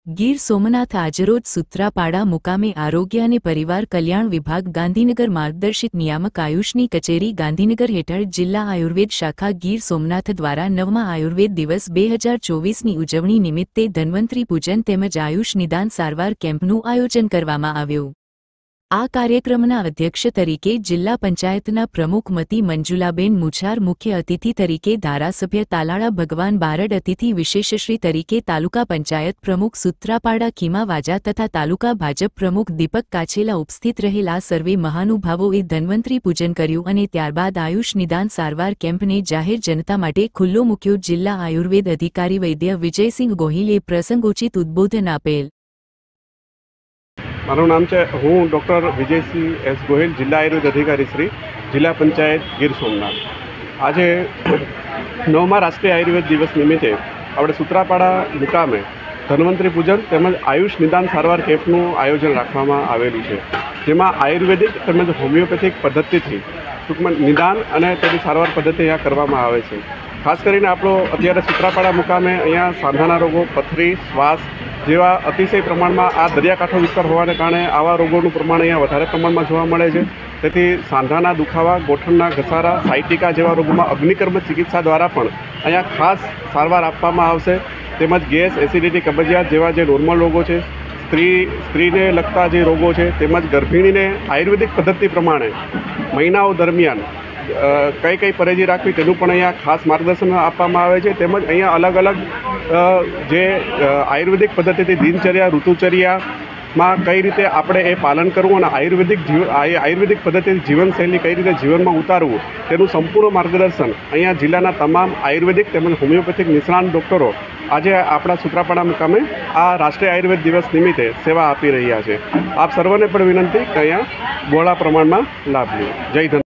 ગીર સોમનાથ આજરોજ સૂત્રાપાડા મુકામે આરોગ્ય અને પરિવાર કલ્યાણ વિભાગ ગાંધીનગર માર્ગદર્શિત નિયામક આયુષની કચેરી ગાંધીનગર હેઠળ જિલ્લા આયુર્વેદ શાખા ગીર સોમનાથ દ્વારા 9મા આયુર્વેદ દિવસ 2024ની ઉજવણી નિમિત્તે ધન્વંતરી પૂજન તેમજ આયુષ નિદાન સારવાર કેમ્પનું આયોજન કરવામાં આવ્યું। આ કાર્યક્રમના અધ્યક્ષ તરીકે જિલ્લા પંચાયતના પ્રમુખ મતી મંજુલાબેન મુછાર, મુખ્ય અતિથિ તરીકે ધારાસભ્ય તાલાળા ભગવાન બારડ, અતિથિ વિશેષશ્રી તરીકે તાલુકા પંચાયત પ્રમુખ સૂત્રાપાડા ખીમા વાજા તથા તાલુકા ભાજપ પ્રમુખ દીપક કાછેલા ઉપસ્થિત રહેલા સર્વે મહાનુભાવોએ ધન્વંતરી પૂજન કર્યું અને ત્યારબાદ આયુષ નિદાન સારવાર કેમ્પને જાહેર જનતા માટે ખુલ્લો મૂક્યો। જિલ્લા આયુર્વેદ અધિકારી વૈદ્ય વિજયસિંહ ગોહિલે પ્રસંગોચિત ઉદ્બોધન આપેલ। મારું નામ છે, હું ડૉક્ટર વિજયસિંહ એસ ગોહિલ, જિલ્લા આયુર્વેદ અધિકારી શ્રી, જિલ્લા પંચાયત ગીર સોમનાથ। આજે 9મા રાષ્ટ્રીય આયુર્વેદ દિવસ નિમિત્તે આપણે સૂત્રાપાડા મુકામે ધન્વંતરી પૂજન તેમજ આયુષ નિદાન સારવાર કેમ્પનું આયોજન રાખવામાં આવેલું છે, જેમાં આયુર્વેદિક તેમજ હોમિયોપેથિક પદ્ધતિથી ટૂંકમાં નિદાન અને તેની સારવાર પદ્ધતિ અહીંયા કરવામાં આવે છે। ખાસ કરીને આપણો અત્યારે સૂત્રાપાડા મુકામે અહીંયા સાંધાના રોગો, પથરી, શ્વાસ જેવા અતિશય પ્રમાણમાં આ દરિયાકાંઠો વિસ્તાર હોવાને કારણે આવા રોગોનું પ્રમાણ અહીંયા વધારે પ્રમાણમાં જોવા મળે છે। તેથી સાંધાના દુખાવા, ગોઠણના ઘસારા, સાયટિકા જેવા રોગોમાં અગ્નિકર્મ ચિકિત્સા દ્વારા પણ અહીંયા ખાસ સારવાર આપવામાં આવશે। તેમજ ગેસ, એસિડિટી, કબજિયાત જેવા જે નોર્મલ રોગો છે, સ્ત્રીને લગતા જે રોગો છે, તેમજ ગર્ભિણીને આયુર્વેદિક પદ્ધતિ પ્રમાણે મહિનાઓ દરમિયાન કઈ કઈ પરેજી રાખવી તેનું પણ અહીંયા ખાસ માર્ગદર્શન આપવામાં આવે છે। તેમજ અહીંયા અલગ અલગ જે આયુર્વેદિક પદ્ધતિથી દિનચર્યા, ઋતુચર્યામાં કઈ રીતે આપણે એ પાલન કરવું અને આયુર્વેદિક પદ્ધતિથી જીવનશૈલી કઈ રીતે જીવનમાં ઉતારવું તેનું સંપૂર્ણ માર્ગદર્શન અહીંયા જિલ્લાના તમામ આયુર્વેદિક તેમજ હોમિયોપેથિક નિષ્ણાત ડૉક્ટરો આજે આપણા સૂત્રાપાડા મુકામે આ રાષ્ટ્રીય આયુર્વેદ દિવસ નિમિત્તે સેવા આપી રહ્યા છે। આપ સર્વને પણ વિનંતી કે અહીંયા બહોળા પ્રમાણમાં લાભ લો। જય ધન્યવાદ।